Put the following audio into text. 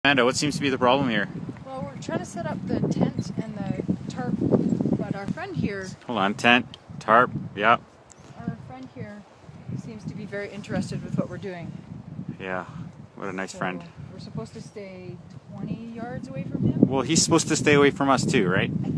Amanda, what seems to be the problem here? Well, we're trying to set up the tent and the tarp, but our friend here... Hold on, tent, tarp, yeah. Our friend here seems to be very interested with what we're doing. Yeah, what a nice friend. We're supposed to stay 20 yards away from him? Well, he's supposed to stay away from us too, right? I